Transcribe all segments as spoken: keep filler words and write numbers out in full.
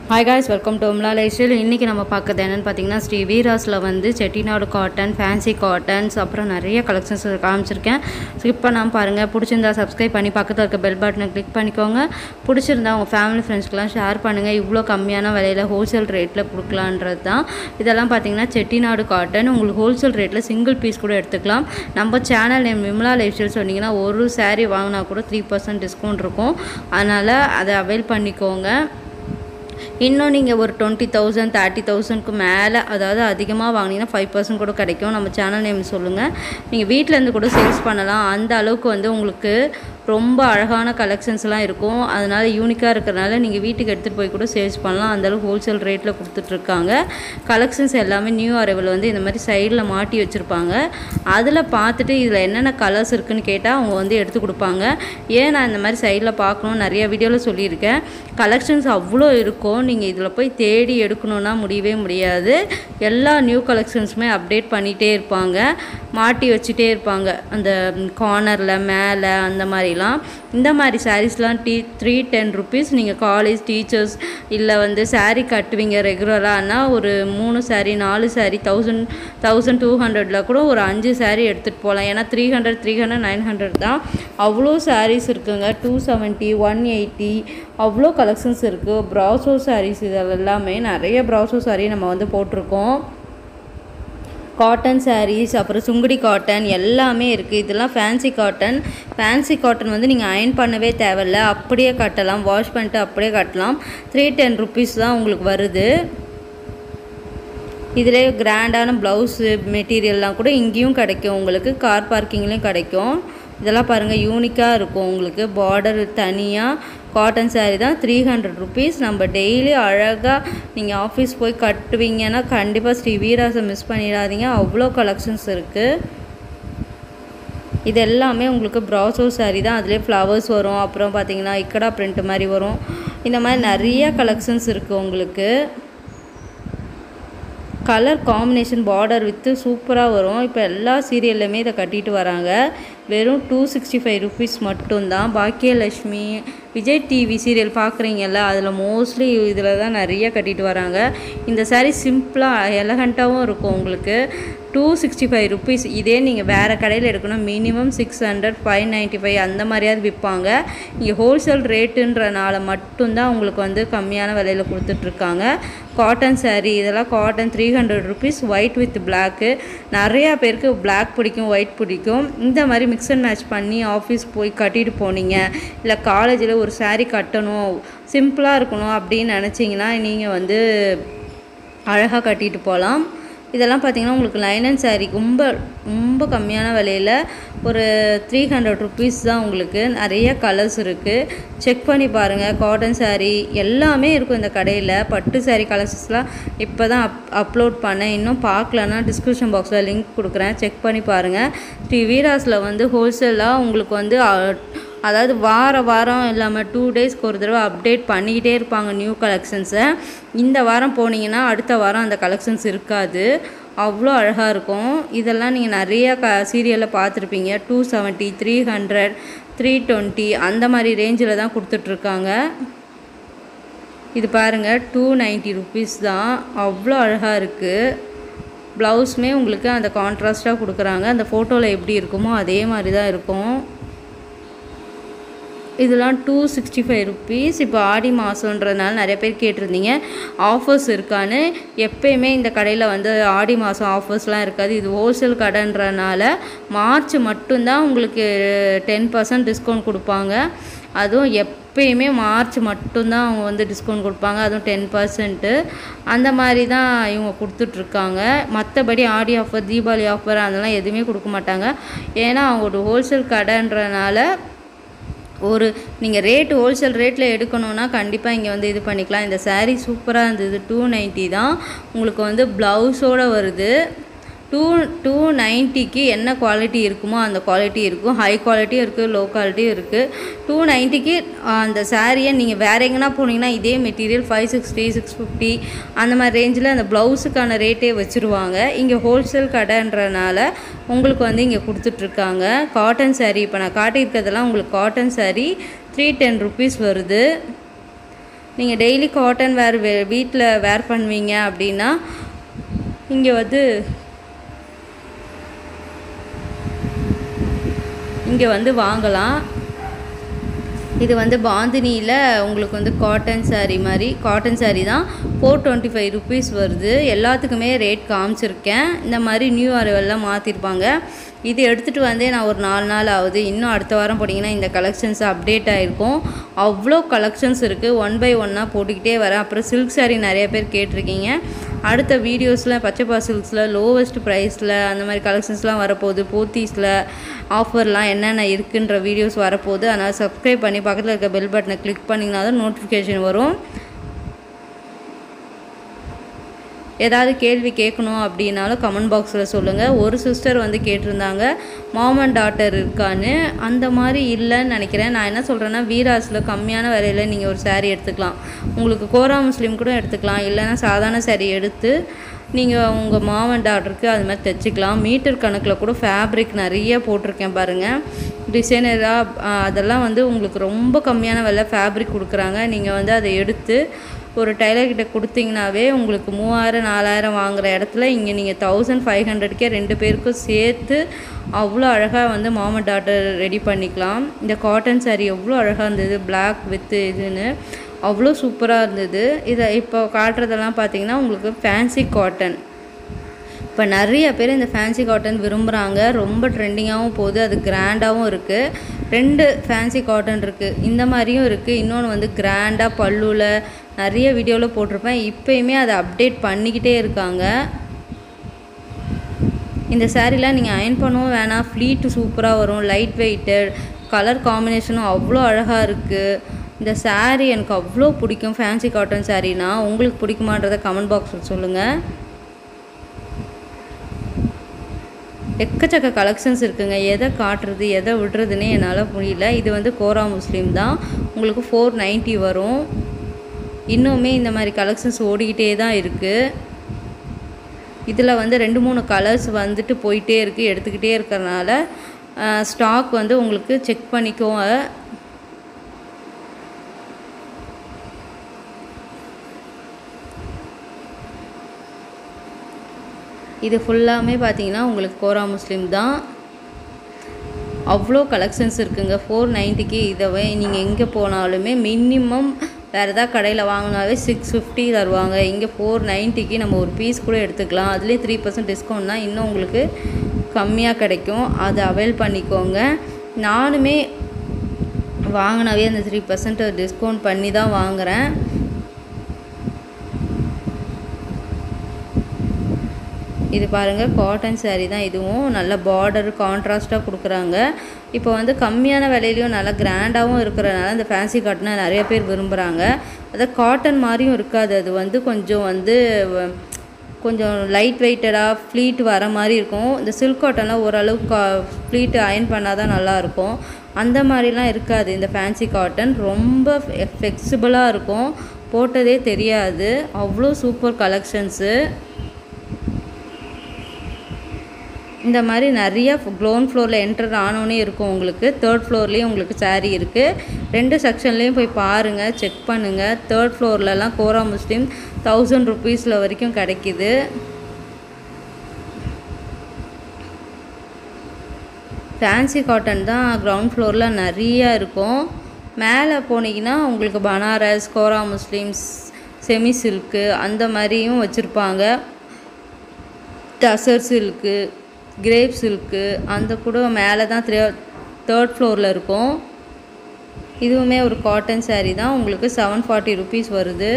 Hi guys, welcome to Umla Lifestyle. இன்னைக்கு நம்ம பார்க்கிறது என்னன்னு பார்த்தீங்கன்னா ஸ்ரீ வீராஸ்ல வந்து செட்டிநாடு காட்டன், ஃபேன்சி காட்டன்ஸ் அப்புறம் நிறைய கலெக்ஷன்ஸ் காமிச்சிருக்கேன். ஸ்கிப் பண்ணாமல் பாருங்கள். பிடிச்சிருந்தா சப்ஸ்கிரைப் பண்ணி பக்கத்தில் இருக்க பெல் பட்டனை கிளிக் பண்ணிக்கோங்க. பிடிச்சிருந்தா உங்கள் ஃபேமிலி ஃப்ரெண்ட்ஸ்க்கெலாம் ஷேர் பண்ணுங்கள். இவ்வளோ கம்மியான விலையில் ஹோல்சேல் ரேட்டில் கொடுக்கலான்றது தான். இதெல்லாம் பார்த்தீங்கன்னா செட்டிநாடு காட்டன் உங்களுக்கு ஹோல்சேல் ரேட்டில் சிங்கிள் பீஸ் கூட எடுத்துக்கலாம். நம்ம சேனல் நேம் விமலா லைஃப்ஸ்டைல் சொன்னீங்கன்னா ஒரு சாரீ வாங்கினா கூட த்ரீ பர்சன்ட் டிஸ்கவுண்ட் இருக்கும். அதனால் அதை அவைல் பண்ணிக்கோங்க. இன்னும் நீங்கள் ஒரு டுவெண்ட்டி தௌசண்ட் தேர்ட்டி தௌசண்ட்க்கு மேலே அதாவது அதிகமாக வாங்கினீங்கன்னா ஃபைவ் பர்சன்ட் கூட கிடைக்கும். நம்ம சேனல் நேம் சொல்லுங்கள். நீங்கள் வீட்டிலேருந்து கூட சேல்ஸ் பண்ணலாம். அந்த அளவுக்கு வந்து உங்களுக்கு ரொம்ப அழகான கலெக்ஷன்ஸ்லாம் இருக்கும். அதனால் யூனிக்காக இருக்கிறனால நீங்கள் வீட்டுக்கு எடுத்துகிட்டு போய் கூட சேல்ஸ் பண்ணலாம். அந்தளவுக்கு ஹோல்சேல் ரேட்டில் கொடுத்துட்ருக்காங்க. கலெக்ஷன்ஸ் எல்லாமே நியூ அரைவல் வந்து இந்த மாதிரி சைடில் மாட்டி வச்சுருப்பாங்க. அதில் பார்த்துட்டு இதில் என்னென்ன கலர்ஸ் இருக்குதுன்னு கேட்டால் அவங்க வந்து எடுத்து கொடுப்பாங்க. ஏன் நான் இந்த மாதிரி சைடில் பார்க்கணும் நிறைய வீடியோவில் சொல்லியிருக்கேன். கலெக்ஷன்ஸ் அவ்வளோ இருக்கும். நீங்கள் இதில் போய் தேடி எடுக்கணுன்னா முடியவே முடியாது. எல்லா நியூ கலெக்ஷன்ஸுமே அப்டேட் பண்ணிகிட்டே இருப்பாங்க. மாட்டி வச்சுட்டே இருப்பாங்க அந்த கார்னரில் மேலே அந்த மாதிரிலாம். இந்த மாதிரி சாரீஸ்லாம் டீ த்ரீ டென் ருபீஸ். நீங்கள் காலேஜ் டீச்சர்ஸ் இல்லை வந்து சாரீ கட்டுவீங்க ரெகுலரானா ஒரு மூணு சாரீ நாலு சாரீ தௌசண்ட் தௌசண்ட் டூ ஹண்ட்ரடில் கூட ஒரு அஞ்சு சாரீ எடுத்துகிட்டு போகலாம். ஏன்னா three hundred three hundred nine hundred தான். அவ்வளோ சாரீஸ் இருக்குங்க. டூ செவன்ட்டி ஒன் எயிட்டி அவ்வளோ கலெக்ஷன்ஸ் இருக்குது. ப்ராசோ சாரீஸ் இதில் எல்லாமே நிறைய ப்ராசோ சாரீ நம்ம வந்து போட்டிருக்கோம். காட்டன் சாரீஸ் அப்புறம் சுங்குடி காட்டன் எல்லாமே இருக்குது. இதெல்லாம் ஃபேன்சி காட்டன். ஃபேன்சி காட்டன் வந்து நீங்கள் அயன் பண்ணவே தேவையில்ல, அப்படியே கட்டலாம். வாஷ் பண்ணிட்டு அப்படியே கட்டலாம். த்ரீ டென் ருபீஸ் தான் உங்களுக்கு வருது. இதிலே கிராண்டான ப்ளவுஸு மெட்டீரியல்லாம் கூட இங்கேயும் கிடைக்கும். உங்களுக்கு கார் பார்க்கிங்லேயும் கிடைக்கும். இதெல்லாம் பாருங்கள் யூனிக்காக இருக்கும். உங்களுக்கு பார்டர் தனியாக காட்டன் சாரீ தான். Three hundred rupees. நம்ம டெய்லி அழகாக நீங்கள் ஆஃபீஸ் போய் கட்டுவீங்கன்னா கண்டிப்பாக ஸ்ரீ வீராஸை மிஸ் பண்ணிடாதீங்க. அவ்வளோ கலெக்ஷன்ஸ் இருக்குது. இது எல்லாமே உங்களுக்கு ப்ராசோ சாரீ தான். அதிலே ஃப்ளவர்ஸ் வரும். அப்புறம் பார்த்தீங்கன்னா இக்கடா பிரிண்ட் மாதிரி வரும். இந்த மாதிரி நிறைய கலெக்ஷன்ஸ் இருக்குது உங்களுக்கு. கலர் காம்பினேஷன் பார்டர் வித்து சூப்பராக வரும். இப்போ எல்லா சீரியல்லையுமே இதை கட்டிட்டு வராங்க. வெறும் டூ சிக்ஸ்டி ஃபைவ் ருபீஸ் மட்டும்தான். பாக்கியலட்சுமி விஜய் டிவி சீரியல் பார்க்குறீங்கல்ல, அதில் மோஸ்ட்லி இதில் தான் நிறைய கட்டிட்டு வராங்க. இந்த சாரீ சிம்பிளாக எலகண்ட்டாகவும் இருக்கும். உங்களுக்கு டூ சிக்ஸ்டி ஃபைவ் ருபீஸ். இதே நீங்கள் வேறு கடையில் எடுக்கணும் minimum six hundred five ninety five அந்த மாதிரியாவது விற்பாங்க. இங்கே ஹோல்சேல் ரேட்டுன்றனால மட்டும்தான் உங்களுக்கு வந்து கம்மியான விலையில் கொடுத்துட்ருக்காங்க. காட்டன் சாரீ இதெல்லாம் cotton three hundred rupees. White with black. நிறையா பேருக்கு பிளாக் பிடிக்கும், ஒயிட் பிடிக்கும். இந்த மாதிரி மிக்ஸ் அண்ட் மேட்ச் பண்ணி ஆஃபீஸ் போய் கட்டிட்டு போனீங்க, இல்லை காலேஜில் ஒரு சாரீ கட்டணும் சிம்பிளாக இருக்கணும் அப்படின்னு நினச்சிங்கன்னா நீங்கள் வந்து அழகாக கட்டிட்டு போகலாம். இதெல்லாம் பார்த்திங்கன்னா உங்களுக்கு லைனன் சாரீ ரொம்ப ரொம்ப கம்மியான விலையில் ஒரு த்ரீ ஹண்ட்ரட் ருபீஸ் தான். உங்களுக்கு நிறைய கலர்ஸ் இருக்குது. செக் பண்ணி பாருங்கள். காட்டன் சாரீ எல்லாமே இருக்கும் இந்த கடையில். பட்டு சாரீ கலர்ஸ்லாம் இப்போ தான் அப் அப்லோட் பண்ணேன். இன்னும் பார்க்கலன்னா டிஸ்கிரிப்ஷன் பாக்ஸில் லிங்க் கொடுக்குறேன், செக் பண்ணி பாருங்கள். ஸ்ரீ வீராஸில் வந்து ஹோல்சேலாக உங்களுக்கு வந்து அதாவது வார வாரம் இல்லாமல் டூ டேஸ்க்கு ஒரு தடவை அப்டேட் பண்ணிக்கிட்டே இருப்பாங்க நியூ கலெக்ஷன்ஸை. இந்த வாரம் போனீங்கன்னா அடுத்த வாரம் அந்த கலெக்ஷன்ஸ் இருக்காது. அவ்வளோ அழகாக இருக்கும். இதெல்லாம் நீங்கள் நிறையா க சீரியலில் பார்த்துருப்பீங்க. Two seventy three hundred three twenty அந்த மாதிரி ரேஞ்சில் தான் கொடுத்துட்ருக்காங்க. இது பாருங்கள் டூ நைன்ட்டி ருபீஸ் தான். அவ்வளோ அழகாக இருக்குது. ப்ளவுஸுமே உங்களுக்கு அந்த கான்ட்ராஸ்ட்டாக கொடுக்குறாங்க. அந்த ஃபோட்டோவில் எப்படி இருக்குமோ அதே மாதிரி தான் இருக்கும். இதெல்லாம் டூ சிக்ஸ்டி ஃபைவ் ருபீஸ். இப்போ ஆடி மாதன்றதுனால நிறைய பேர் கேட்டிருந்தீங்க ஆஃபர்ஸ் இருக்கான்னு. எப்போயுமே இந்த கடையில் வந்து ஆடி மாதம் ஆஃபர்ஸ்லாம் இருக்காது. இது ஹோல்சேல் கடைன்றனால மார்ச் மட்டும்தான் உங்களுக்கு டென் பர்சன்ட் டிஸ்கவுண்ட் கொடுப்பாங்க. அதுவும் எப்போயுமே மார்ச் மட்டும்தான் அவங்க வந்து டிஸ்கவுண்ட் கொடுப்பாங்க. அதுவும் டென் பர்சன்ட்டு அந்த மாதிரி தான் இவங்க கொடுத்துட்ருக்காங்க. மற்றபடி ஆடி ஆஃபர் தீபாவளி ஆஃபர் அதெல்லாம் எதுவுமே கொடுக்க மாட்டாங்க. ஏன்னா அவங்களோட ஹோல்சேல் கடைன்றனால ஒரு நீங்கள் ரேட்டு ஹோல்சேல் ரேட்டில் எடுக்கணுன்னா கண்டிப்பாக இங்கே வந்து இது பண்ணிக்கலாம். இந்த சாரீ சூப்பராக இருந்தது. டூ நைன்ட்டி தான். உங்களுக்கு வந்து ப்ளவுஸோடு வருது. டூ டூ நைன்ட்டிக்கு என்ன குவாலிட்டி இருக்குமோ அந்த குவாலிட்டி இருக்கும். ஹை குவாலிட்டியும் இருக்குது, லோ குவாலிட்டியும் இருக்குது. டூ நைன்ட்டிக்கு அந்த சாரியை நீங்கள் வேறு எங்கன்னா போனீங்கன்னா இதே material five sixty six fifty அந்த மாதிரி ரேஞ்சில் அந்த ப்ளவுஸுக்கான ரேட்டே வச்சுருவாங்க. இங்கே ஹோல்சேல் கடைன்றனால உங்களுக்கு வந்து இங்கே கொடுத்துட்ருக்காங்க. காட்டன் சாரீ இப்போ நான் காட்டியிருக்கிறதெல்லாம் உங்களுக்கு cotton sari three ten rupees வருது. நீங்கள் டெய்லி காட்டன் வேர் வே வீட்டில் வேர் பண்ணுவீங்க அப்படின்னா இங்கே வந்து இங்கே வந்து வாங்கலாம். இது வந்து பாந்தினியில் உங்களுக்கு வந்து காட்டன் சாரீ மாதிரி காட்டன் சாரீ தான். ஃபோர் டுவெண்ட்டி ஃபைவ் ருபீஸ் வருது. எல்லாத்துக்குமே ரேட் காமிச்சிருக்கேன். இந்த மாதிரி நியூ அரைவல்லாம் மாற்றிருப்பாங்க. இது எடுத்துகிட்டு வந்தே நான் ஒரு நாலு நாள் ஆகுது. இன்னும் அடுத்த வாரம் போட்டிங்கன்னா இந்த கலெக்ஷன்ஸ் அப்டேட் ஆகிருக்கும். அவ்வளோ கலெக்ஷன்ஸ் இருக்குது. ஒன் பை ஒன்னாக போட்டுக்கிட்டே வரேன். அப்புறம் சில்க் சாரீ நிறைய பேர் கேட்டிருக்கீங்க. அடுத்த வீடியோஸில் பச்சைப்பா சில்க்ஸில் லோவஸ்ட் ப்ரைஸில் அந்த மாதிரி கலெக்ஷன்ஸ்லாம் வரப்போகுது. போத்தீஸில் ஆஃபர்லாம் என்னென்ன இருக்குன்ற வீடியோஸ் வரப்போகுது. அதனால் சப்ஸ்கிரைப் பண்ணி பக்கத்தில் இருக்க பெல் பட்டனை கிளிக் பண்ணிங்கன்னா தான் நோட்டிஃபிகேஷன் வரும். ஏதாவது கேள்வி கேட்கணும் அப்படின்னாலும் கமெண்ட் பாக்ஸில் சொல்லுங்கள். ஒரு சிஸ்டர் வந்து கேட்டிருந்தாங்க மாம் அண்ட் டாட்டர் இருக்கான்னு. அந்த மாதிரி இல்லைன்னு நினைக்கிறேன். நான் என்ன சொல்கிறேன்னா வீராஸில் கம்மியான விலையில் நீங்கள் ஒரு சாரீ எடுத்துக்கலாம். உங்களுக்கு கோரா முஸ்லீம் கூட எடுத்துக்கலாம். இல்லைன்னா சாதாரண சாரீ எடுத்து நீங்கள் உங்கள் மாம் அண்ட் டாட்டருக்கு அது மாதிரி தைச்சிக்கலாம். மீட்டர் கணக்கில் கூட ஃபேப்ரிக் நிறைய போட்டிருக்கேன் பாருங்கள். டிசைனராக அதெல்லாம் வந்து உங்களுக்கு ரொம்ப கம்மியான விலை ஃபேப்ரிக் கொடுக்குறாங்க. நீங்கள் வந்து அதை எடுத்து ஒரு டைலர்கிட்ட கொடுத்தீங்கன்னாவே உங்களுக்கு மூவாயிரம் நாலாயிரம் வாங்குகிற இடத்துல இங்கே நீங்கள் தௌசண்ட் ஃபைவ் ஹண்ட்ரட்கே ரெண்டு பேருக்கும் சேர்த்து அவ்வளோ அழகாக வந்து மாம் அண்ட் டாட்டர் ரெடி பண்ணிக்கலாம். இந்த காட்டன் சாரீ எவ்வளோ அழகாக இருந்தது, பிளாக் வித் இதுன்னு அவ்வளோ சூப்பராக இருந்தது. இதை இப்போ காட்டுறதெல்லாம் பார்த்தீங்கன்னா உங்களுக்கு ஃபேன்சி காட்டன். இப்போ நிறைய பேர் இந்த ஃபேன்சி காட்டன் விரும்புகிறாங்க. ரொம்ப ட்ரெண்டிங்காகவும் போகுது. அது கிராண்டாகவும் இருக்குது. ரெண்டு ஃபேன்சி காட்டன் இருக்குது. இந்த மாதிரியும் இருக்குது. இன்னொன்று வந்து கிராண்டாக பல்லுவில் நிறைய வீடியோவில் போட்டிருப்பேன். இப்போயுமே அதை அப்டேட் பண்ணிக்கிட்டே இருக்காங்க. இந்த சாரீலாம் நீங்கள் அயன் பண்ணவும் வேணாம். ஃப்ளீட்டு சூப்பராக வரும். லைட் வெயிட்டட், கலர் காம்பினேஷனும் அவ்வளோ அழகாக இருக்குது. இந்த சாரீ எனக்கு அவ்வளோ பிடிக்கும். ஃபேன்சி காட்டன் சாரீனா உங்களுக்கு பிடிக்குமான்றதை கமெண்ட் பாக்ஸில் சொல்லுங்கள். எக்கச்சக்க கலெக்ஷன்ஸ் இருக்குங்க. எதை காட்டுறது எதை விடுறதுன்னே என்னால் முடியல. இது வந்து கோரா முஸ்லீம் தான். உங்களுக்கு ஃபோர் நைன்ட்டி வரும். இன்னுமே இந்த மாதிரி கலெக்ஷன்ஸ் ஓடிக்கிட்டே தான் இருக்குது. இதில் வந்து ரெண்டு மூணு கலர்ஸ் வந்துட்டு போயிட்டே இருக்குது. எடுத்துக்கிட்டே இருக்கிறனால ஸ்டாக் வந்து உங்களுக்கு செக் பண்ணிக்கோங்க. இது ஃபுல்லாமே பார்த்தீங்கன்னா உங்களுக்கு கோரா முஸ்லீம் தான். அவ்வளோ கலெக்ஷன்ஸ் இருக்குங்க. ஃபோர் நைன்ட்டிக்கு இதை நீங்கள் எங்கே போனாலுமே மினிமம் வேறு எதாவது கடையில் வாங்கினாவே சிக்ஸ் ஃபிஃப்டி தருவாங்க. இங்கே ஃபோர் நைன்ட்டிக்கு நம்ம ஒரு பீஸ் கூட எடுத்துக்கலாம். அதுலேயே த்ரீ பர்சன்ட் டிஸ்கவுண்ட் தான் இன்னும் உங்களுக்கு கம்மியாக கிடைக்கும். அதை அவைல் பண்ணிக்கோங்க. நானுமே வாங்கினாவே அந்த த்ரீ பர்சன்ட் டிஸ்கவுண்ட் பண்ணி தான் வாங்குகிறேன். இது பாருங்கள் காட்டன் சாரீ தான். இதுவும் நல்ல பார்டர் கான்ட்ராஸ்ட்டாக கொடுக்குறாங்க. இப்போ வந்து கம்மியான விலையிலையும் நல்லா கிராண்டாகவும் இருக்கிறனால இந்த ஃபேன்சி காட்டனை நிறைய பேர் விரும்புகிறாங்க. அதை காட்டன் மாதிரியும் இருக்காது. அது வந்து கொஞ்சம் வந்து கொஞ்சம் லைட் வெயிட்டடாக ஃப்ளீட் வர மாதிரி இருக்கும். இந்த சில்க் காட்டனில் ஓரளவுக்கு கா ஃப்ளீட்டு அயன் பண்ணால் தான் நல்லாயிருக்கும். அந்த மாதிரிலாம் இருக்காது. இந்த ஃபேன்சி காட்டன் ரொம்ப ஃப்ளெக்சிபிளாக இருக்கும். போட்டதே தெரியாது. அவ்வளோ சூப்பர் கலெக்ஷன்ஸு. இந்த மாதிரி நிறையா க்ரௌண்ட் ஃப்ளோரில் என்டர் ஆனோன்னே இருக்கும். உங்களுக்கு தேர்ட் ஃப்ளோர்லேயும் உங்களுக்கு சாரீ இருக்குது. ரெண்டு செக்ஷன்லேயும் போய் பாருங்கள், செக் பண்ணுங்கள். தேர்ட் ஃப்ளோர்லலாம் கோரா முஸ்லீம் தௌசண்ட் ருபீஸில் வரைக்கும் கிடைக்கிது. ஃபேன்சி காட்டன் தான் கிரவுண்ட் ஃப்ளோரில் நிறையா இருக்கும். மேலே போனீங்கன்னா உங்களுக்கு Banaras, Kora muslins, semi silk அந்த மாதிரியும் வச்சுருப்பாங்க. டசர் சில்க்கு, கிரேப் சில்க்கு அந்த கூட மேலே தான் த்ரீ தேர்ட் ஃப்ளோரில் இருக்கும். இதுவுமே ஒரு காட்டன் சாரீ தான். உங்களுக்கு செவன் ஃபார்ட்டி ருபீஸ் வருது.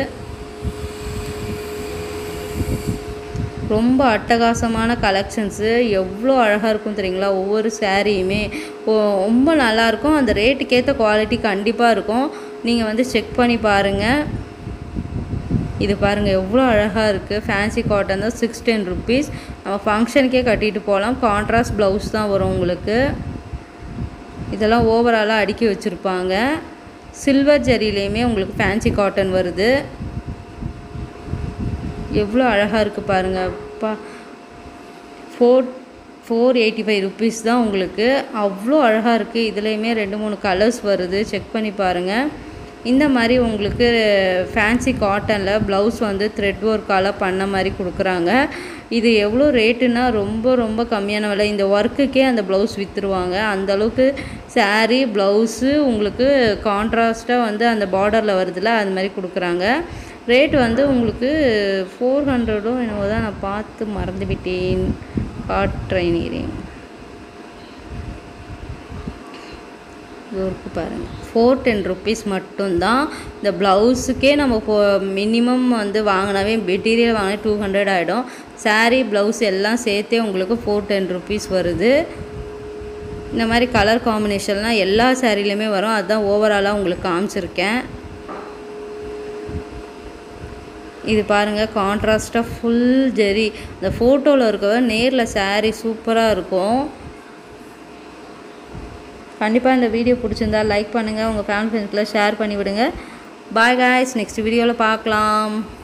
ரொம்ப அட்டகாசமான கலெக்ஷன்ஸு. எவ்வளோ அழகாக இருக்கும் தெரியுங்களா? ஒவ்வொரு சாரியுமே ரொம்ப நல்லாயிருக்கும். அந்த ரேட்டுக்கேற்ற குவாலிட்டி கண்டிப்பாக இருக்கும். நீங்கள் வந்து செக் பண்ணி பாருங்கள். இது பாருங்கள் எவ்வளோ அழகாக இருக்குது. ஃபேன்சி காட்டன் தான். Six ten rupees. நம்ம ஃபங்க்ஷனுக்கே கட்டிட்டு போகலாம். கான்ட்ராஸ்ட் ப்ளவுஸ் தான் வரும் உங்களுக்கு. இதெல்லாம் ஓவராலாக அடுக்கி வச்சுருப்பாங்க. சில்வர் ஜரிலையுமே உங்களுக்கு ஃபேன்சி காட்டன் வருது. எவ்வளோ அழகாக இருக்குது பாருங்கள். அப்பா four four eighty five rupees தான் உங்களுக்கு. அவ்வளோ அழகாக இருக்குது. இதுலேயுமே ரெண்டு மூணு கலர்ஸ் வருது. செக் பண்ணி பாருங்கள். இந்த மாதிரி உங்களுக்கு ஃபேன்சி காட்டனில் ப்ளவுஸ் வந்து த்ரெட் ஒர்க்கால் பண்ண மாதிரி கொடுக்குறாங்க. இது எவ்வளோ ரேட்டுன்னா ரொம்ப ரொம்ப கம்மியான விலை. இந்த ஒர்க்குக்கே அந்த ப்ளவுஸ் விற்றுருவாங்க. அந்தளவுக்கு சாரீ ப்ளவுஸு உங்களுக்கு கான்ட்ராஸ்ட்டாக வந்து அந்த பார்டரில் வருதுல்ல அது மாதிரி கொடுக்குறாங்க. ரேட் வந்து உங்களுக்கு ஃபோர் ஹண்ட்ரடும் என்னவோ தான், நான் பார்த்து மறந்து விட்டேன், காட்டுறேன். ஒர்க்கு பாருங்கள், ஃபோர் டென் ருப்பீஸ் மட்டும்தான். இந்த ப்ளவுஸுக்கே நம்ம ஃபோ மினிமம் வந்து வாங்கினாவே மெட்டீரியல் வாங்கினா டூ ஹண்ட்ரட் ஆகிடும். சாரீ ப்ளவுஸ் எல்லாம் சேர்த்தே உங்களுக்கு ஃபோர் டென் ருப்பீஸ் வருது. இந்த மாதிரி கலர் காம்பினேஷன்லாம் எல்லா சாரீலையுமே வரும். அதுதான் ஓவராலாக உங்களுக்கு காமிச்சிருக்கேன். இது பாருங்கள், கான்ட்ராஸ்ட்டாக ஃபுல் ஜெரி. இந்த ஃபோட்டோவில் இருக்கவ நேரில் சாரீ சூப்பராக இருக்கும். கண்டிப்பாக இந்த வீடியோ பிடிச்சிருந்தா லைக் பண்ணுங்கள், உங்கள் ஃபேமிலி ஃப்ரெண்ட்ஸ்க்குலாம் ஷேர் பண்ணிவிடுங்க. பாய் காய்ஸ், நெக்ஸ்ட் வீடியோவில் பார்க்கலாம்.